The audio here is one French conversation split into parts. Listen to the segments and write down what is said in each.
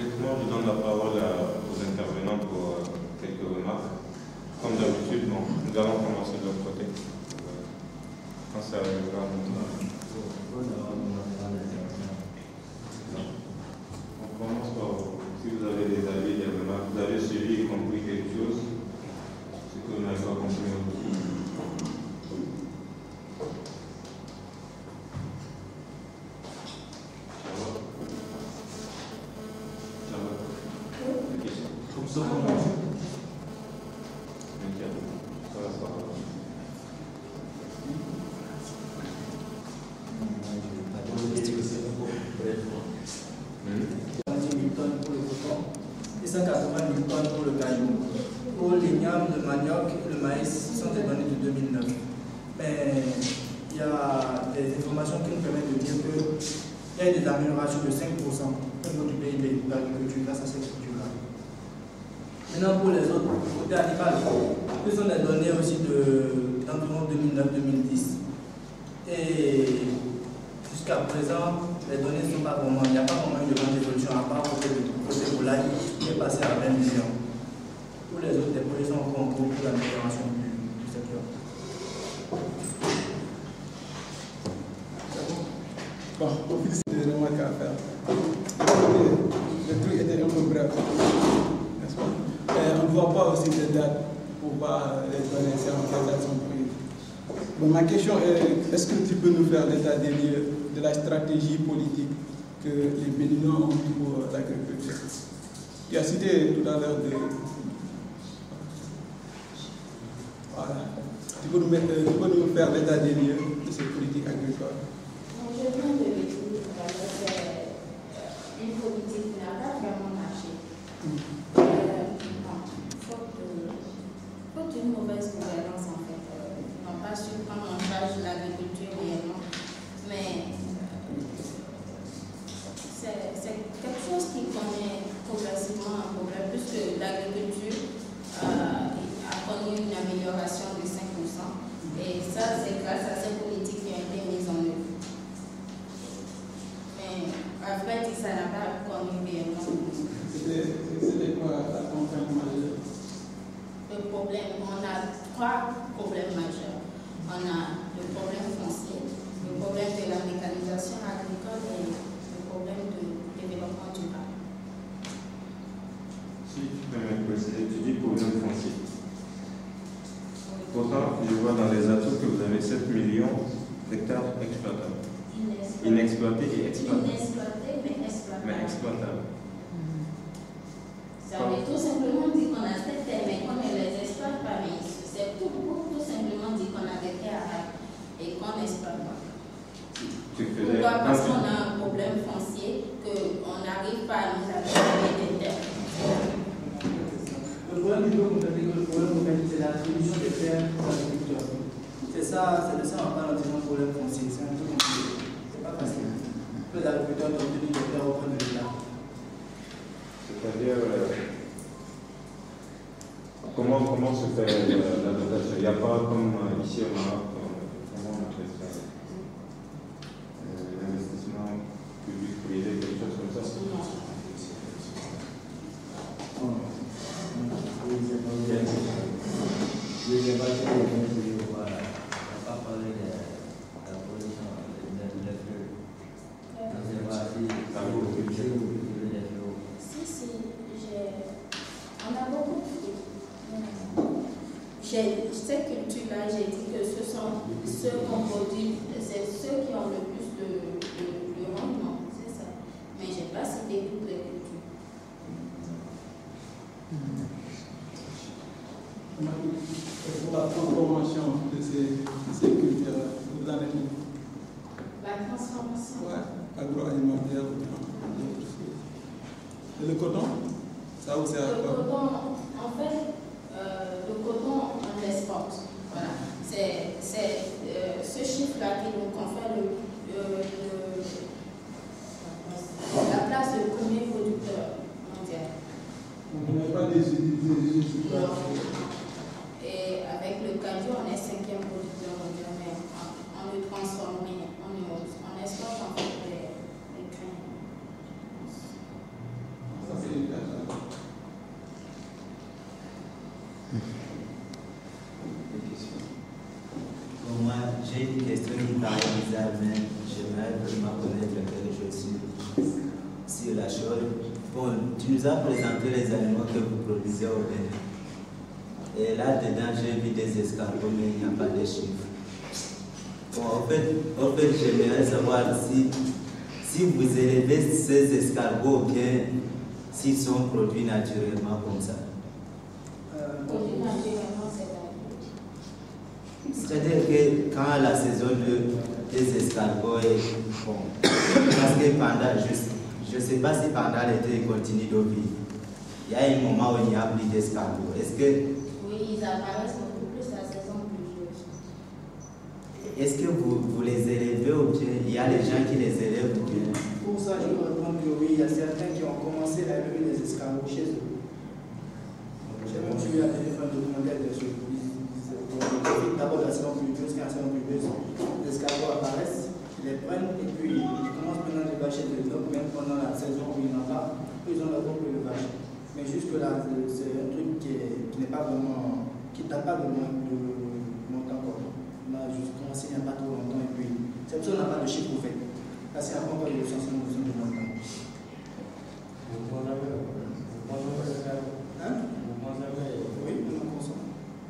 Directement, je donne la parole aux intervenants pour quelques remarques. Comme d'habitude, bon, nous allons commencer de l'autre côté. Quand ça arrivera, on commence par vous. Si vous avez des avis, des remarques, vous avez suivi et compris quelque chose, ce que vous n'avez pas compris aussi. Des améliorations de 5% au niveau du PIB de l'agriculture grâce à cette culture-là. Maintenant, pour les autres, côté animal, ce sont des données aussi d'environ 2009-2010. Et jusqu'à présent, les données ne sont pas vraiment, il n'y a pas vraiment eu de grande évolution à part côté volaille qui est passé à 20 millions. Pour les autres, les projets sont encore en cours pour l'amélioration du secteur. Bon, au fil des remarques à faire. Le truc était un peu bref, n'est-ce pas? On ne voit pas aussi des dates pour voir les données, c'est en quelle date sont prises. Bon, ma question est, est-ce que tu peux nous faire l'état des lieux de la stratégie politique que les Béninois ont eu pour l'agriculture? Tu as cité tout à l'heure de... Voilà. Tu peux nous faire l'état des lieux de cette politique agricole? Je viens de le dire, c'est une politique qui n'a pas vraiment marché. Faute d'une mauvaise gouvernance, en fait. Ils n'ont pas su prendre en charge l'agriculture réellement. Mais c'est quelque chose qui connaît progressivement un problème, puisque l'agriculture a connu une amélioration de 5%. Et ça, c'est grâce à ces politiques qui ont été mises en œuvre. En fait, ça n'a pas connu réellement. C'était quoi la contrainte majeure? Le problème, on a 3 problèmes majeurs. On a le problème foncier, le problème de la mécanisation agricole et le problème de développement durable. Si tu peux me préciser, tu dis problème foncier. Pourtant, je vois dans les atouts que vous avez 7 millions d'hectares exploitables. Inexploités et exploitables. Inexploités, mais exploitables. Mais exploitables. Ça veut tout simplement dire qu'on a cette terre, mais qu'on ne les exploite pas. Mais c'est tout simplement dire qu'on a des terres et qu'on n'exploite pas. Pourquoi? Parce qu'on a un problème foncier, qu'on n'arrive pas à nous attribuer des terres. Le problème du bloc, c'est l'attribution des terres aux agriculteurs. C'est ça, c'est de ça qu'on parle en problème foncier. C'est un peu compliqué. C'est pas facile. Les agriculteurs ont obtenu des terres auprès de l'État. C'est-à-dire, comment se fait la dotation? Il n'y a pas comme ici au Maroc, comment on appelle ça? L'investissement public-privé, quelque chose comme ça? On a beaucoup de fruits. Cette culture-là, j'ai dit que ce sont ceux qu'on produit, c'est ceux qui ont le plus de rendement, c'est ça. Mais je n'ai pas cité toutes les cultures. Pour la transformation de ces cultures, vous en êtes où? La transformation? Ouais, agroalimentaire. Et le coton? Ça aussi à quoi? Le coton, en fait, le coton, on l'exporte. Voilà. C'est ce chiffre-là qui nous confère la place de premier producteur mondial. On n'a pas des usines. Et avec le cajou, on est 5e producteur mondial, mais on le transforme, on exporte en fait les grains. vraiment connaître quelque chose sur la chose. Bon, tu nous as présenté les aliments que vous produisez au Bénin. Et là-dedans, j'ai vu des escargots, mais il n'y a pas de chiffres. Bon, en fait j'aimerais savoir si vous élevez ces escargots ou bien s'ils sont produits naturellement comme ça. Produits naturellement, c'est-à-dire que quand la saison des escargots est bon, parce que pendant, je ne sais pas si pendant l'été ils continuent de vivre. Il y a un moment où il n'y a plus d'escargots. Est-ce que... Oui, ils apparaissent beaucoup plus la saison pluvieuse. Est-ce que vous les élevez ou bien il y a des gens qui les élèvent ou bien... Pour ça, je peux répondre que oui, il y a certains qui ont commencé à élever des escargots chez eux. J'ai même suivi à téléphone documentaire de ce d'abord de la saison pluvieuse, quand la saison pluvieuse, les escargots apparaissent, ils les prennent et puis ils commencent maintenant à les vacher de l'eau, même pendant la saison où il n'y en a pas, ils ont leur propre élevage. Mais jusque-là, c'est un truc qui n'est pas vraiment, qui ne date pas vraiment de longtemps encore. On a juste commencé il n'y a pas trop longtemps et puis c'est pour ça qu'on n'a pas de chiffre au fait. Là, c'est encore une recensement de longtemps. Hein? Oui, on en consomme.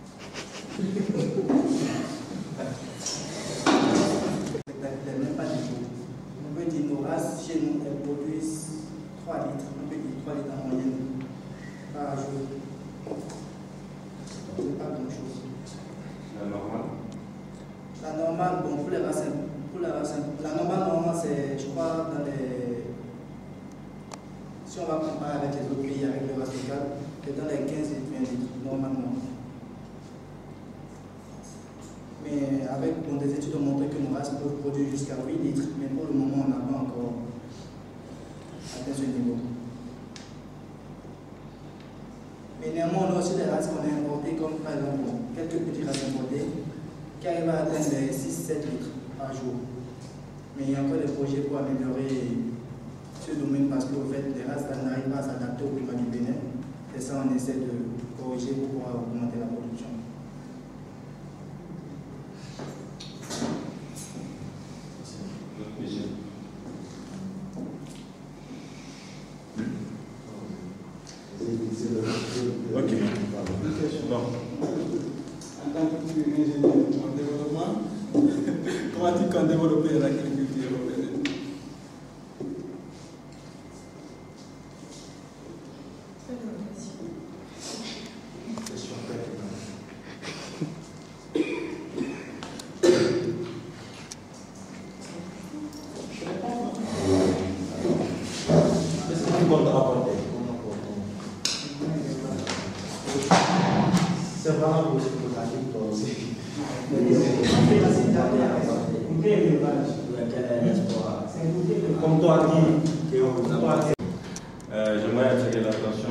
Même pas du tout. On peut dire nos races, chez nous, elles produisent 3 litres. On peut dire 3 litres en moyenne par jour. C'est pas grand-chose. La normale? La normale, bon, pour les racines. La normale, normalement, c'est, je crois, dans les... Si on va comparer avec les autres pays, avec le reste local, c'est dans les 15 litres, 20 litres, normalement. Mais avec des études ont montré que nos races peuvent produire jusqu'à 8 litres, mais pour le moment, on n'a pas encore atteint ce niveau. Mais néanmoins, on a aussi des races qu'on a importées, comme par exemple quelques petites races importées, qui arrivent à atteindre les 6-7 litres par jour. Mais il y a encore des projets pour améliorer ce domaine parce qu'au fait, les races n'arrivent pas à s'adapter au climat du Bénin. Et ça, on essaie de corriger pour pouvoir augmenter la production. Ok. Non. En tant qu'ingénieur en développement, comment tu comptes développer l'agriculture au Bénin? J'aimerais attirer l'attention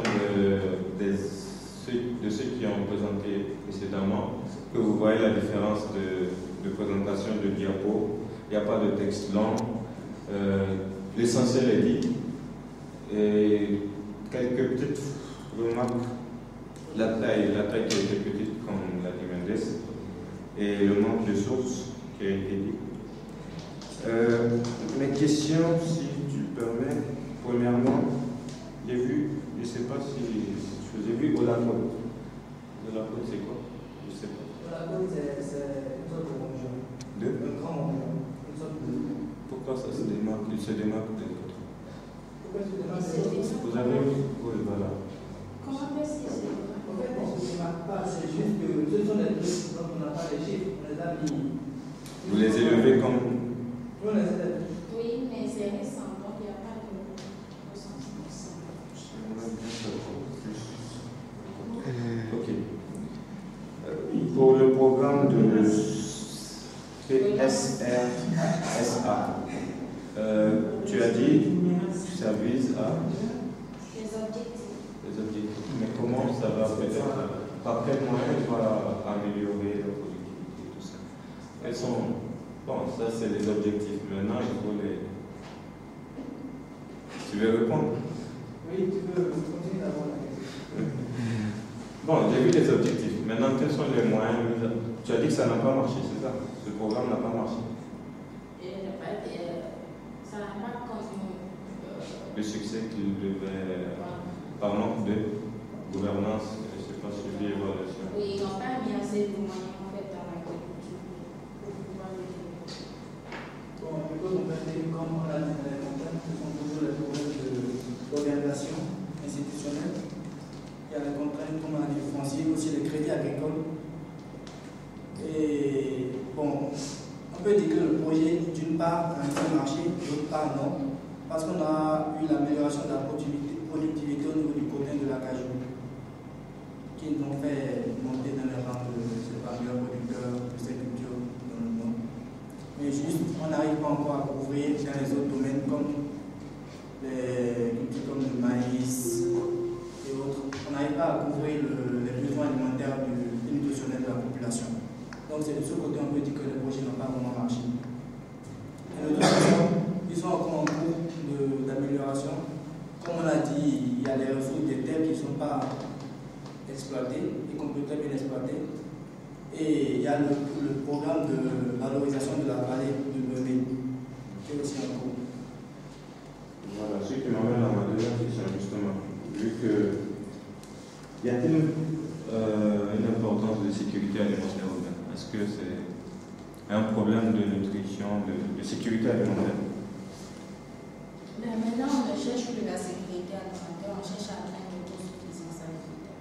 de ceux qui ont présenté précédemment, que vous voyez la différence de présentation de diapo. Il n'y a pas de texte long. L'essentiel est dit. Et quelques petites remarques. La taille qui était petite, comme l'a dit Mendes, et le manque de sources qui a été dit. Mes questions, si tu le permets, premièrement, j'ai vu, je ne sais pas si j'ai vu Olacode. Olacode, c'est quoi? Je ne sais pas. Olacode, c'est une sorte de rongeon. Un grand rongeon. Une sorte de... Pourquoi ça se démarque? Il se démarque des autres. Pourquoi il se démarque? Vous avez vu? Oui, voilà. Comment préciser? En fait, on ne se démarque pas, c'est juste que ce sont des trucs dont on n'a pas les chiffres, on les a mis. Vous les élevez comme... Oui, on les élève. Oui, mais c'est récent, donc il n'y a pas de recensement. Ok. Pour le programme de PSRSA, tu as dit que ça vise à... Les objectifs. Les objectifs. Mais comment ça va peut-être, par quel moyen on va améliorer la productivité et tout ça? Quels sont... Bon, ça c'est les objectifs. Maintenant, il faut les... Tu veux répondre? Oui, tu peux continuer d'abord la question. Bon, j'ai vu les objectifs. Maintenant, quels sont les moyens? Tu as dit que ça n'a pas marché, c'est ça? Ce programme n'a pas marché. Il n'a pas été le succès qu'ils devaient, par manque de gouvernance, je ne sais pas, suivi l'évaluation. Oui, ils n'ont pas mis assez de moyens en fait dans l'agriculture pour pouvoir le développer. Bon, on peut compléter, comme on l'a dit dans les campagnes, ce sont toujours les problèmes d'organisation institutionnelle. Il y a les contraintes, comme on a dit, foncières, aussi les crédits agricoles. Et bon, on peut dire que le projet, d'une part, a un bon marché, d'autre part, non. Parce qu'on a eu l'amélioration de la productivité au niveau du côté de la cajou, qui nous ont fait monter dans les rangs de ces meilleurs producteurs de ces cultures dans le monde. Mais juste, on n'arrive pas encore à couvrir dans les autres domaines comme les cultures comme le maïs et autres. On n'arrive pas à couvrir les besoins alimentaires et nutritionnels de la population. Donc c'est de ce côté on peut dire que les projets n'ont pas vraiment marché. Et le deuxième, ils sont encore en cours d'amélioration. Comme on l'a dit, il y a les ressources des terres qui ne sont pas exploitées et qu'on peut très bien exploiter. Et il y a le programme de valorisation de la vallée de Bébé qui est aussi en cours. Voilà, ce qui m'amène à ma deuxième question, justement. Vu que y a-t-il une importance de sécurité alimentaire urbaine? Est-ce que c'est un problème de nutrition, de sécurité alimentaire? Mais maintenant, on ne cherche plus la sécurité alimentaire, on cherche à atteindre l'autosuffisance alimentaire.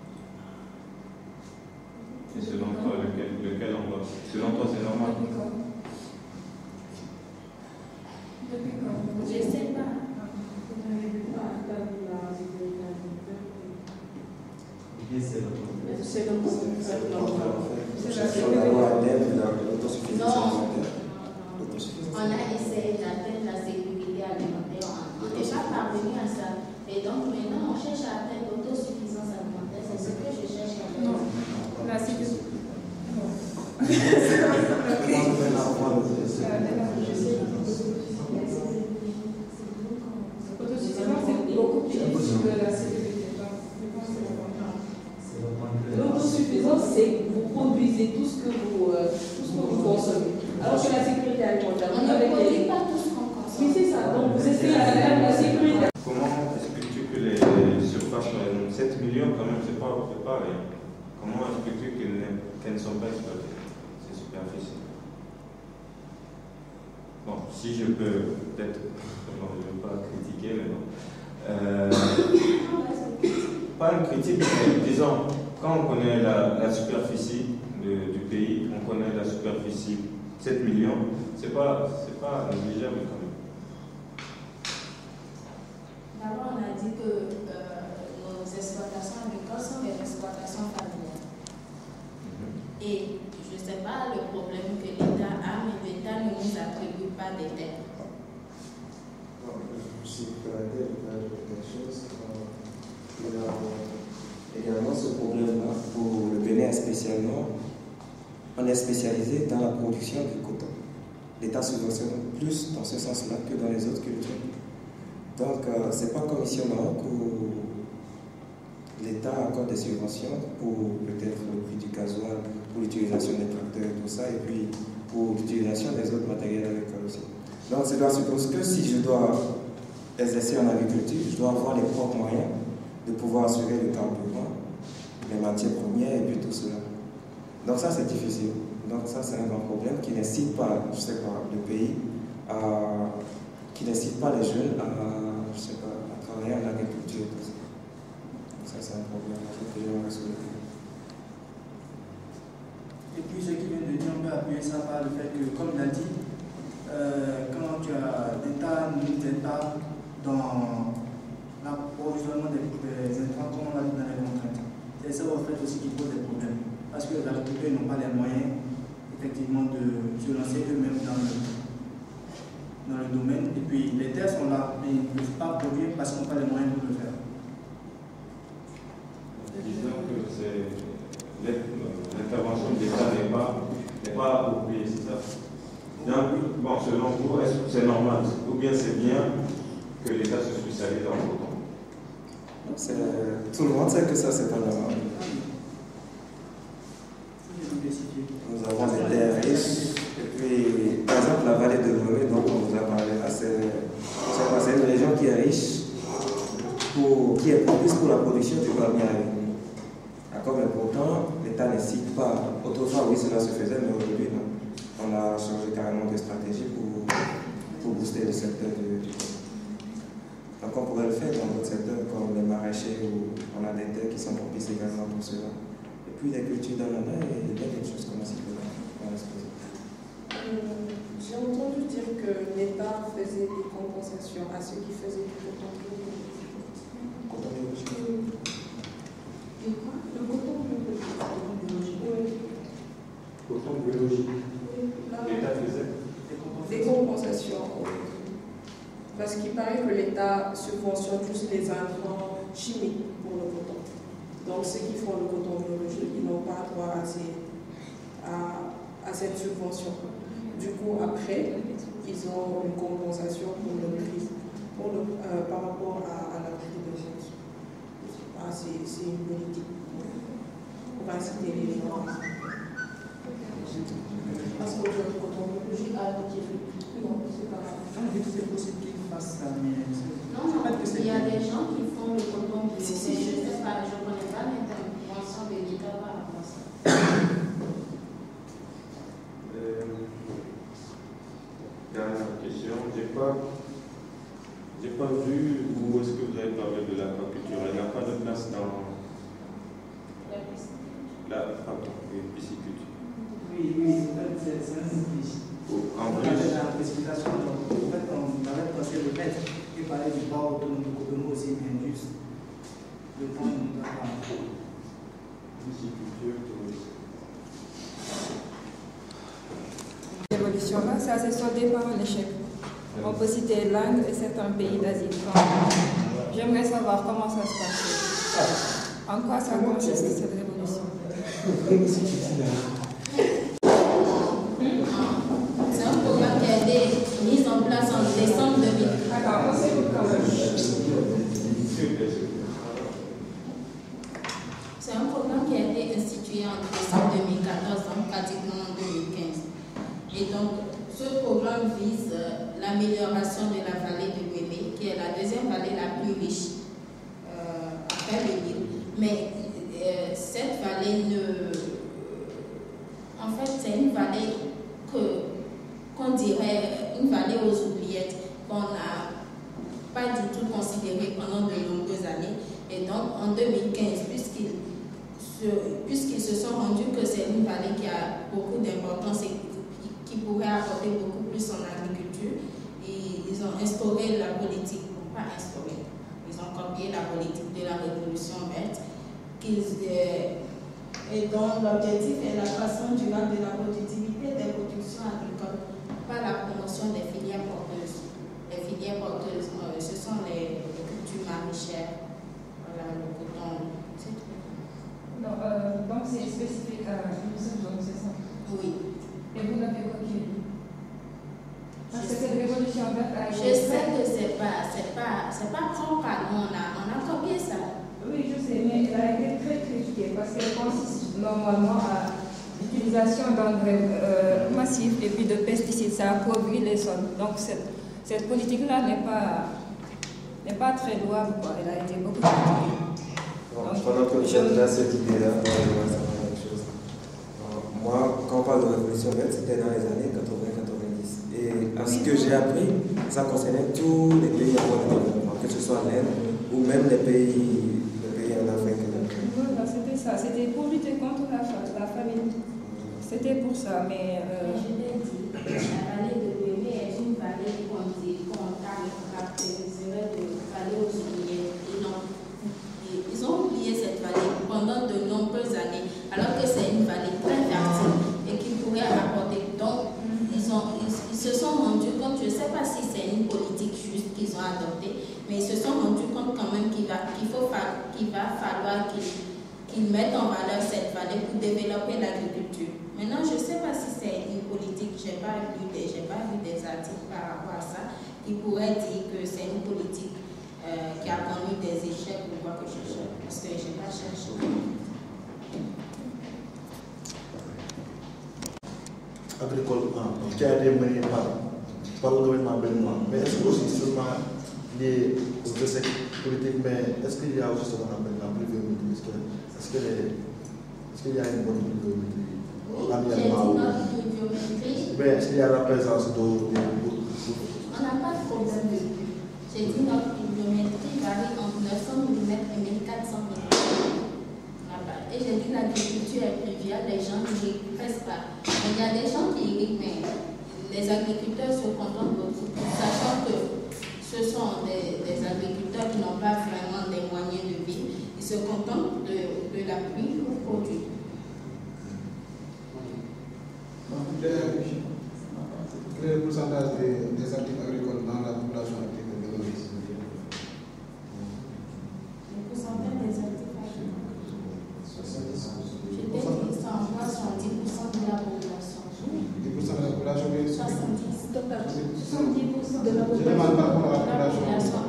Et selon toi, lequel on doit? Selon toi, c'est normal? Depuis quand? Je ne sais pas. C'est Non, on a essayé d'atteindre la sécurité alimentaire. On n'est pas parvenu à ça. Et donc maintenant, on cherche à atteindre l'autosuffisance alimentaire. C'est ce que je cherche à faire. Non, la sécurité. Autosuffisance, c'est beaucoup plus difficile que la sécurité. L'autosuffisance, c'est que vous produisez tout ce que vous consommez. Alors que la sécurité alimentaire, On ne produit pas tout ce qu'on consomme. oui, c'est ça. Donc vous essayez d'atteindre la sécurité. Comment expliques-tu que les surfaces, 7 millions quand même, c'est pas rien. Comment expliques-tu qu'elles ne sont pas exploitées, ces superficies? Bon, si je peux, peut-être, bon, je ne veux pas critiquer, mais bon. Pas une critique, mais disons, quand on connaît la superficie du pays, on connaît la superficie 7 millions, c'est pas négligeable quand même. D'abord, on a dit que nos exploitations agricoles sont des exploitations familiales. Et je ne sais pas le problème que l'État a, mais l'État ne nous attribue pas des terres. Si vous pouvez ajouter quelque chose, il y a également ce problème-là pour le Bénin spécialement. On est spécialisé dans la production du coton. L'État subventionne plus dans ce sens-là que dans les autres cultures. Donc, ce n'est pas comme ici au Maroc où l'État accorde des subventions pour peut-être le prix du gasoil, pour l'utilisation des tracteurs et tout ça, et puis pour l'utilisation des autres matériels agricoles aussi. Donc, cela suppose que si je dois exercer en agriculture, je dois avoir les propres moyens de pouvoir assurer le carburant, les matières premières et puis tout cela. Donc ça, c'est difficile. Donc ça, c'est un grand problème qui n'incite pas, je sais pas, le pays qui n'incite pas les jeunes à travailler en agriculture et tout ça. Donc ça, c'est un problème que j'aimerais soulever. Et puis ce qui vient de dire, on peut appuyer ça par le fait que, comme il a dit, quand l'État ne nous aide pas dans l'approvisionnement des intrants, comme on l'a dit dans les contraintes, c'est ça au fait aussi qui pose des problèmes. Parce que les agriculteurs n'ont pas les moyens, effectivement, de se lancer eux-mêmes dans le domaine. Et puis les terres sont là, mais ils ne peuvent pas produire parce qu'ils n'ont pas les moyens pour le faire. Disons que l'intervention de l'État n'est pas appropriée, c'est ça? Donc, bon, selon vous, est-ce que c'est normal? Ou bien c'est bien que l'État se spécialise dans le coton? Tout le monde sait que ça, c'est pas normal. Nous avons des terres riches. Et puis, par exemple, la vallée de Lomé, dont on vous a parlé là, c'est une région qui est riche qui est propice pour la production, tu vas bien avec nous. D'accord, mais pourtant, l'État ne cite pas. Autrefois, oui, cela se faisait, mais aujourd'hui, non. On a changé carrément de stratégie pour booster le secteur du coton. Donc, on pourrait le faire dans d'autres secteurs, comme les maraîchers, où on a des terres qui sont propices également pour cela. Et puis, les cultures d'ananas et d'autres choses comme ça. J'ai entendu dire que l'État faisait des compensations à ceux qui faisaient du coton biologique. Coton biologique. Le coton biologique. Oui. Coton biologique. L'État faisait des compensations. Parce qu'il paraît que l'État subventionne tous les intrants chimiques pour le coton. Donc ceux qui font le coton biologique, ils n'ont pas droit à cette subvention. Du coup, après, ils ont une compensation pour le prix, par rapport à la prix de vente. C'est une politique pour inciter les gens. Parce que le coton biologique a retiré. Non, c'est pas grave. C'est possible qu'ils fassent ça, mais non, il y a des gens qui font le coton biologique. Je ne sais pas, je ne connais pas l'intervention de l'État par rapport à ça. Dernière question, j'ai pas vu où est-ce que vous avez parlé de l'aquaculture. Elle n'a pas de place dans la pisciculture. Oui, c'est un simplice. En plus, la précipitation, en fait, on avait passé le maître qui parlait du port autonome de Cotonou aussi, mais juste le point de la pisciculture, L'évolution-là, ça s'est soldé par un échec. On peut citer l'Inde et certains pays d'Asie. J'aimerais savoir comment ça se passe. En quoi ça consiste cette révolution? C'est un programme qui a été mis en place en décembre 2000. C'est un programme qui a été institué en décembre 2014, donc pratiquement en 2015. Et donc, ce programme vise l'amélioration de la vallée de Bébé, qui est la deuxième vallée la plus riche après le Nil. Mais cette vallée en fait, c'est une vallée qu'on dirait une vallée aux oubliettes, qu'on n'a pas du tout considérée pendant de nombreuses années. Et donc, en 2015, puisqu'ils se sont rendus que c'est une vallée qui a beaucoup d'importance et qui pourrait apporter beaucoup plus en agriculture, ils ont instauré la politique, pas instauré, ils ont copié la politique de la révolution verte, et dont l'objectif est l'accroissement durable de la productivité des productions agricoles par la promotion des filières porteuses. Les filières porteuses, ce sont les cultures maraîchères, voilà, le coton, c'est tout. Non, donc c'est spécifique à une seule zone, c'est ça? Oui. Et vous n'avez copié? Parce que cette révolution verte a été... Je sais que c'est pas propre à nous, on a copié ça. Oui, je sais, mais elle a été très critiquée parce qu'elle consiste normalement à l'utilisation d'engrais massifs et puis de pesticides, ça appauvrit les sols. Donc cette politique-là n'est pas très louable, quoi. Elle a été beaucoup critiquée. Pendant que vous êtes là, cette idée-là, moi, quand on parle de révolution verte, c'était dans les années 80-90. Et à ce que j'ai appris, ça concernait tous les pays en voie de développement, que ce soit l'Inde ou même les pays en Afrique. Voilà, c'était ça. C'était pour lutter contre la famine. C'était pour ça, mais... Je l'ai dit, la vallée de Bébé est une vallée qu'on caractériserait de vallée aux oubliettes. Ils ont oublié cette vallée pendant de nombreuses années, alors que c'est une vallée très fertile et qui pourrait apporter. Donc, ils se sont rendus compte, je ne sais pas si c'est une politique juste qu'ils ont adoptée, mais ils se sont rendus compte quand même qu'il va falloir qu'ils mettent en valeur cette vallée pour développer l'agriculture. Maintenant, je ne sais pas si c'est une politique, je n'ai pas vu des articles par rapport à ça, qui pourraient dire que c'est une politique qui a connu des échecs ou quoi que ce soit, parce que je n'ai pas cherché. Agricole qui a été mené par le gouvernement béninois, mais est-ce que aussi seulement liées aux essais politiques, mais est-ce qu'il y a aussi ce qu'on appelle la pluviométrie? Est-ce qu'il y a une bonne pluviométrie? Mais est-ce qu'il y a la présence d'eau? On n'a pas de problème de pluie. J'ai dit notre pluviométrie varie entre 900 mm et 1400 mm. Et j'ai dit l'agriculture est pluviale, les gens n'irriguent pas. Il y a des gens qui irriguent, mais les agriculteurs se contentent beaucoup, sachant que ce sont des agriculteurs qui n'ont pas vraiment des moyens de vie. Ils se contentent de la pluie pour produire. Quel est le pourcentage des actifs agricoles dans la population active de Bélovis? Le pourcentage des actifs agricoles. Je t'ai dit que ça envoie 70% de la population. 10% de la population, oui. 70%. 70% de la Je demande par rapport à la population.